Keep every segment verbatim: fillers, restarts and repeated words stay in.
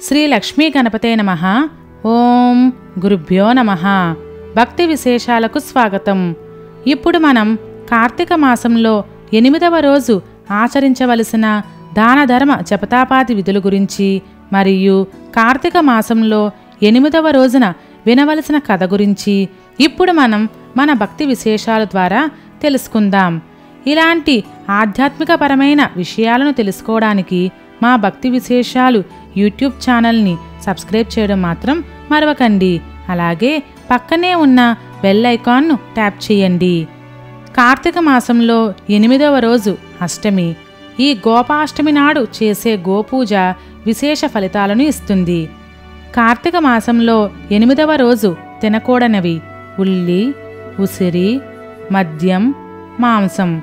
శ్రీ లక్ష్మీ గణపతే నమః. ఓం గురుభ్యో నమః. భక్తి విశేషాలకు స్వాగతం. ఇప్పుడు మనం కార్తీక మాసంలో ఎనిమిదవ రోజు ఆచరించవలసిన దాన ధర్మ జపతాపాది విధుల గురించి మరియు కార్తీక మాసంలో ఎనిమిదవ రోజున వినవలసిన కథ గురించి ఇప్పుడు మనం మన భక్తి విశేషాల ద్వారా తెలుసుకుందాం. ఇలాంటి ఆధ్యాత్మికపరమైన విషయాలను తెలుసుకోవడానికి మా భక్తి విశేషాలు యూట్యూబ్ ఛానల్ని సబ్స్క్రైబ్ చేయడం మాత్రం మరవకండి. అలాగే పక్కనే ఉన్న బెల్ ఐకాన్ను ట్యాప్ చేయండి. కార్తీక మాసంలో ఎనిమిదవ రోజు అష్టమి. ఈ గోపాష్టమి నాడు చేసే గోపూజ విశేష ఫలితాలను ఇస్తుంది. కార్తీక మాసంలో ఎనిమిదవ రోజు తినకూడనివి ఉల్లి, ఉసిరి, మద్యం, మాంసం.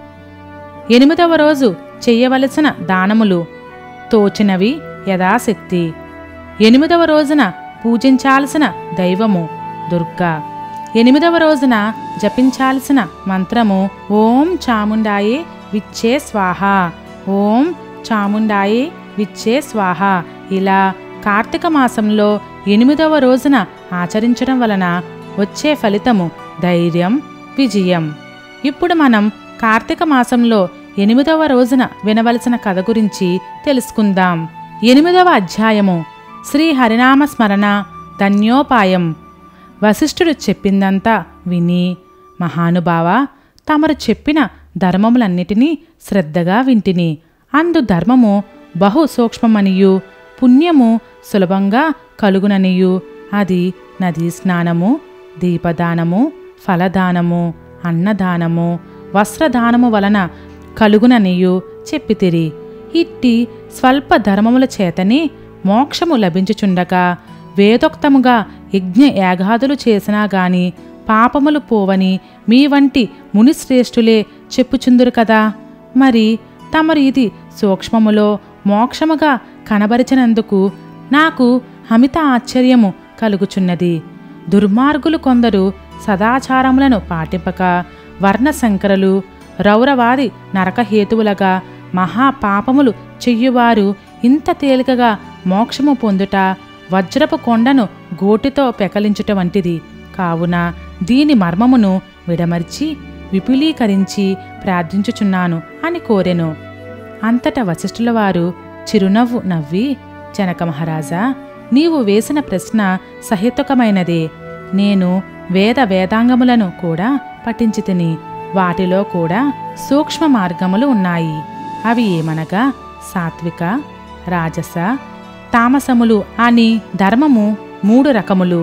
ఎనిమిదవ రోజు చెయ్యవలసిన దానములు తోచినవి యథాశక్తి. ఎనిమిదవ రోజున పూజించాల్సిన దైవము దుర్గా. ఎనిమిదవ రోజున జపించాల్సిన మంత్రము ఓం చాముండాయే విచ్చే స్వాహ, ఓం చాముండాయే విచ్చే స్వాహ. ఇలా కార్తీక మాసంలో ఎనిమిదవ రోజున ఆచరించడం వలన వచ్చే ఫలితము ధైర్యం, విజయం. ఇప్పుడు మనం కార్తీక మాసంలో ఎనిమిదవ రోజున వినవలసిన కథ గురించి తెలుసుకుందాం. ఎనిమిదవ అధ్యాయము శ్రీ హరినామ స్మరణ ధన్యోపాయం. వశిష్ఠుడు చెప్పిందంతా విని, మహానుభావ, తమరు చెప్పిన ధర్మములన్నిటినీ శ్రద్ధగా వింటిని. అందు ధర్మము బహు సూక్ష్మమనియు పుణ్యము సులభంగా కలుగుననియు అది నదీ స్నానము, దీపదానము, ఫలదానము, అన్నదానము, వస్త్రదానము వలన కలుగుననియు చెప్పితిరి. ఇట్టి స్వల్ప ధర్మముల చేతనే మోక్షము లభించుచుండగా వేదోక్తముగా యజ్ఞ యాగాదులు చేసినా గాని పాపములు పోవని మీ వంటి మునిశ్రేష్ఠులే చెప్పుచుందురు కదా. మరి తమరు ఇది సూక్ష్మములో మోక్షముగా కనబరిచినందుకు నాకు అమిత ఆశ్చర్యము కలుగుచున్నది. దుర్మార్గులు కొందరు సదాచారములను పాటింపక వర్ణశంకరులు, రౌరవాది నరకహేతువులగా మహాపాపములు చెయ్యువారు ఇంత తేలికగా మోక్షము పొందుట వజ్రపు కొండను గోటితో పెకలించుట వంటిది. కావున దీని మర్మమును విడమర్చి విపులీకరించి ప్రార్థించుచున్నాను అని కోరెను. అంతట వశిష్ఠుల వారు చిరునవ్వు నవ్వి, జనక మహారాజా, నీవు వేసిన ప్రశ్న సహేతుకమైనదే. నేను వేద వేదాంగములను కూడా పఠించితిని. వాటిలో కూడా సూక్ష్మ మార్గములు ఉన్నాయి. అవి ఏమనగా సాత్విక, రాజస, తామసములు అని ధర్మము మూడు రకములు.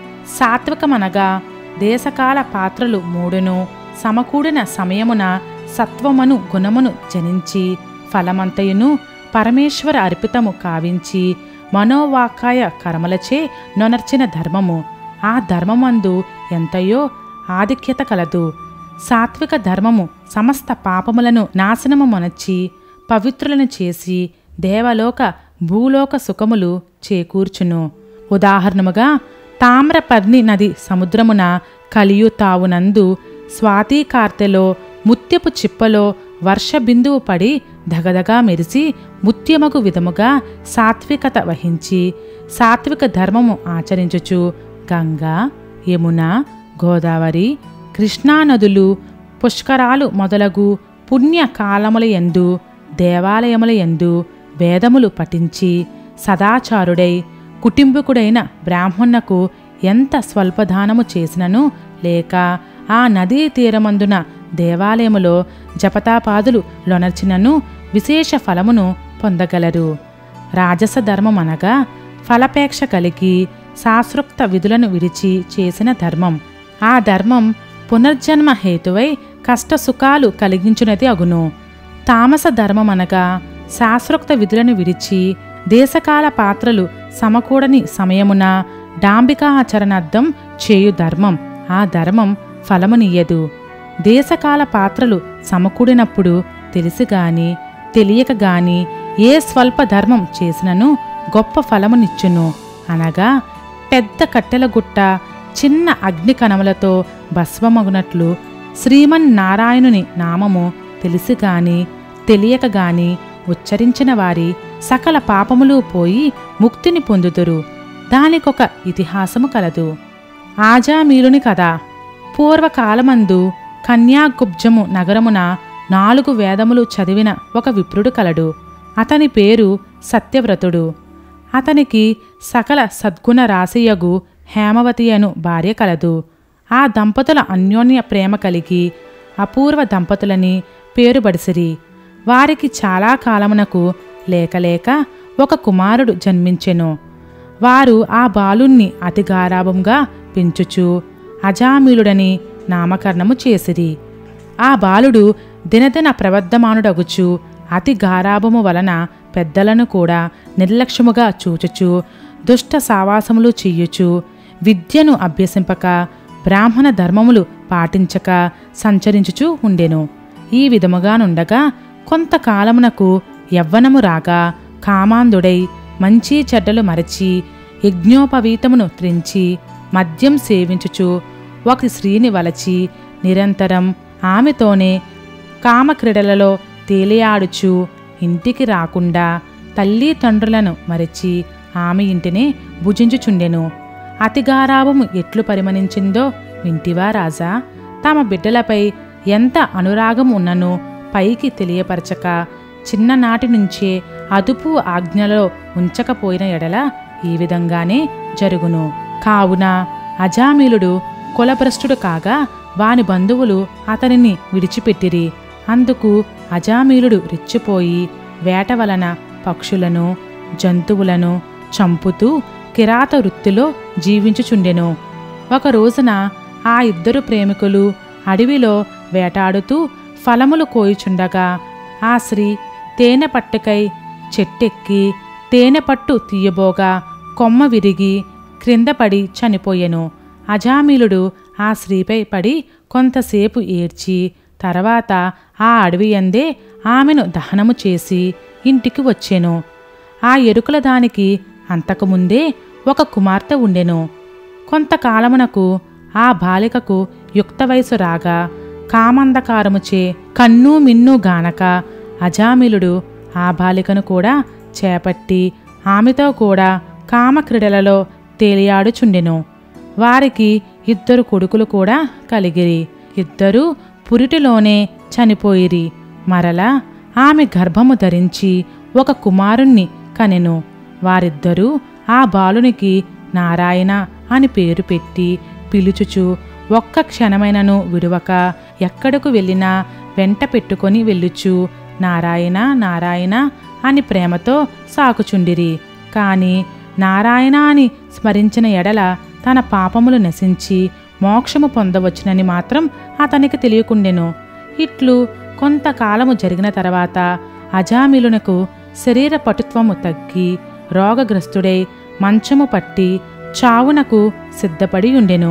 సాత్వికమనగా దేశకాల పాత్రలు మూడును సమకూడిన సమయమున సత్వమను గుణమును జనించి ఫలమంతయును పరమేశ్వర అర్పితము కావించి మనోవాకాయ కర్మలచే నొనర్చిన ధర్మము. ఆ ధర్మమందు ఎంతయో ఆధిక్యత కలదు. సాత్విక ధర్మము సమస్త పాపములను నాశనము మొనర్చి పవిత్రులను చేసి దేవలోక భూలోక సుఖములు చేకూర్చును. ఉదాహరణముగా తామ్రపర్ణి నది సముద్రమున కలియు తావునందు స్వాతి కార్తెలో ముత్యపు చిప్పలో వర్షబిందువు పడి దగదగా మెరిసి ముత్యమగు విధముగా సాత్వికత వహించి సాత్విక ధర్మము ఆచరించుచు గంగా, యమున, గోదావరి, కృష్ణానదులు, పుష్కరాలు మొదలగు పుణ్యకాలములయందు దేవాలయములయందు వేదములు పఠించి సదాచారుడై కుటుంబకుడైన బ్రాహ్మణునకు ఎంత స్వల్పదానము చేసినను లేక ఆ నదీ తీరమందున దేవాలయములో జపతాపాదులు లొనర్చినను విశేష ఫలమును పొందగలరు. రాజస ధర్మం అనగా ఫలపేక్ష కలిగి శాస్త్రోక్త విధులను విడిచి చేసిన ధర్మం. ఆ ధర్మం పునర్జన్మ హేతువై కష్టసుఖాలు కలిగించునది అగును. తామస ధర్మమనగా శాస్త్రోక్త విధులను విడిచి దేశకాల పాత్రలు సమకూడని సమయమున డాంబికాచరణార్థం చేయు ధర్మం. ఆ ధర్మం ఫలమునియ్యదు. దేశకాల పాత్రలు సమకూడినప్పుడు తెలిసిగాని తెలియకగాని ఏ స్వల్ప ధర్మం చేసినను గొప్ప ఫలమునిచ్చును. అనగా పెద్ద కట్టెల గుట్ట చిన్న అగ్ని కణములతో భస్వమగునట్లు శ్రీమన్నారాయణుని నామము తెలిసిగాని తెలియకగాని ఉచ్చరించిన వారి సకల పాపములు పోయి ముక్తిని పొందుదురు. దానికొక ఇతిహాసము కలదు. ఆజామీలుని కథ. పూర్వకాలమందు కన్యాకుబ్జము నగరమున నాలుగు వేదములు చదివిన ఒక విప్రుడు కలడు. అతని పేరు సత్యవ్రతుడు. అతనికి సకల సద్గుణ రాశియగు హేమవతి అను భార్య కలదు. ఆ దంపతుల అన్యోన్య ప్రేమ కలిగి అపూర్వ దంపతులని పేరుబడిసిరి. వారికి చాలా కాలమునకు లేకలేక ఒక కుమారుడు జన్మించెను. వారు ఆ బాలుణ్ణి అతి గారాభంగా పెంచుచు అజామీలుడని నామకరణము చేసిరి. ఆ బాలుడు దినదిన ప్రవర్ధమానుడగుచు అతి గారాభము వలన పెద్దలను కూడా నిర్లక్ష్యముగా చూచుచు దుష్ట సావాసములు చెయ్యుచు విద్యను అభ్యసింపక బ్రాహ్మణ ధర్మములు పాటించక సంచరించుచూ ఉండెను. ఈ విధముగానుండగా కొంతకాలమునకు యవ్వనము రాగా కామాంధుడై మంచి చెడ్డలు మరచి యజ్ఞోపవీతమును త్రించి మద్యం సేవించుచు ఒక స్త్రీని వలచి నిరంతరం ఆమెతోనే కామక్రీడలలో తేలియాడుచు ఇంటికి రాకుండా తల్లి తండ్రులను మరచి ఆమె ఇంటినే భుజించుచుండెను. అతిగారాభము ఎట్లు పరిమణించిందో వింటివా రాజా? తమ బిడ్డలపై ఎంత అనురాగం ఉన్ననో పైకి తెలియపరచక చిన్ననాటి నుంచే అదుపు ఆజ్ఞలో ఉంచకపోయిన ఎడల ఈ విధంగానే జరుగును. కావున అజామీలుడు కులభ్రష్టుడు కాగా వాని బంధువులు అతనిని విడిచిపెట్టిరి. అందుకు అజామీలుడు రెచ్చిపోయి వేట వలన పక్షులను జంతువులను చంపుతూ కిరాత వృత్తిలో జీవించుచుండెను. ఒక రోజున ఆ ఇద్దరు ప్రేమికులు అడవిలో వేటాడుతూ ఫలములు కోయుచుండగా ఆ స్త్రీ తేనె పట్టుకై చెట్టెక్కి తేనె పట్టు తీయబోగా కొమ్మ విరిగి క్రిందపడి చనిపోయెను. అజామీలుడు ఆ స్త్రీపై పడి కొంతసేపు ఏడ్చి తర్వాత ఆ అడవి యందే ఆమెను దహనము చేసి ఇంటికి వచ్చెను. ఆ ఎరుకల దానికి అంతకుముందే ఒక కుమార్తె ఉండెను. కొంతకాలమునకు ఆ బాలికకు యుక్త వయసు రాగా కామంధకారముచే కన్ను మిన్ను గానక అజామిలుడు ఆ బాలికను కూడా చేపట్టి ఆమెతో కూడా కామక్రీడలలో తేలియాడుచుండెను. వారికి ఇద్దరు కొడుకులు కూడా కలిగిరి. ఇద్దరూ పురిటిలోనే చనిపోయిరి. మరలా ఆమె గర్భము ధరించి ఒక కుమారుణ్ణి కనెను. వారిద్దరూ ఆ బాలునికి నారాయణ అని పేరు పెట్టి పిలుచుచు ఒక్క క్షణమైనను విడువక ఎక్కడకు వెళ్ళినా వెంట పెట్టుకొని వెళ్ళుచు నారాయణ నారాయణ అని ప్రేమతో సాకుచుండిరి. కాని నారాయణ అని స్మరించిన ఎడల తన పాపములు నశించి మోక్షము పొందవచ్చునని మాత్రం అతనికి తెలియకుండెను. ఇట్లు కొంతకాలము జరిగిన తర్వాత అజామిలునకు శరీర పటుత్వము తగ్గి రోగగ్రస్తుడై మంచము పట్టి చావునకు సిద్ధపడి ఉండెను.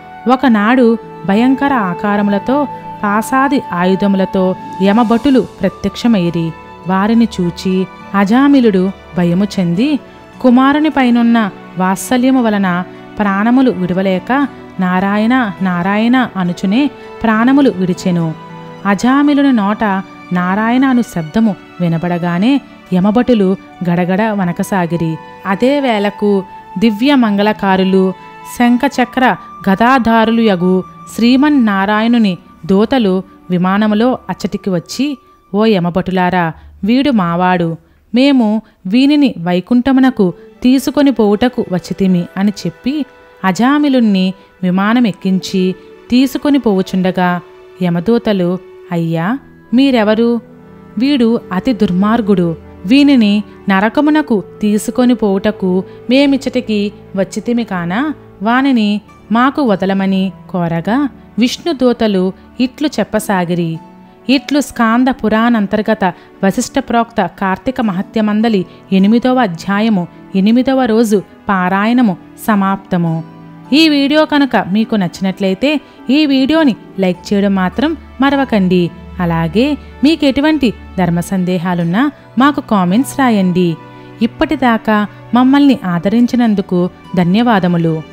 ఒకనాడు భయంకర ఆకారములతో పాసాది ఆయుధములతో యమభటులు ప్రత్యక్షమైరి. వారిని చూచి అజామిలుడు భయము చెంది కుమారునిపైనున్న వాత్సల్యము వలన ప్రాణములు విడవలేక నారాయణ నారాయణ అనుచునే ప్రాణములు విడిచెను. అజామిలుని నోట నారాయణ అను శబ్దము వినబడగానే యమభటులు గడగడ వనకసాగిరి. అదే వేళకు దివ్య మంగళకారులు శంఖచక్ర గదాధారులు యగు శ్రీమన్నారాయణుని దూతలు విమానములో అచ్చటికి వచ్చి, ఓ యమభటులారా, వీడు మావాడు, మేము వీనిని వైకుంఠమునకు తీసుకొని పోవుటకు వచ్చితిమి అని చెప్పి అజామిలుణ్ణి విమానమెక్కించి తీసుకొని పోవుచుండగా యమదూతలు, అయ్యా మీరెవరు? వీడు అతి దుర్మార్గుడు, వీనిని నరకమునకు తీసుకొని పోవుటకు మేమిచ్చటికి వచ్చితిమి కానా వానిని మాకు వదలమని కోరగా విష్ణుదూతలు ఇట్లు చెప్పసాగిరి. ఇట్లు స్కాంద పురాణంతర్గత వశిష్ఠ ప్రోక్త కార్తీక మహత్యమందలి ఎనిమిదవ అధ్యాయము ఎనిమిదవ రోజు పారాయణము సమాప్తము. ఈ వీడియో కనుక మీకు నచ్చినట్లయితే ఈ వీడియోని లైక్ చేయడం మాత్రం మరవకండి. అలాగే మీకు ఎటువంటి ధర్మ సందేహాలున్నా మాకు కామెంట్స్ రాయండి. ఇప్పటిదాకా మమ్మల్ని ఆదరించినందుకు ధన్యవాదములు.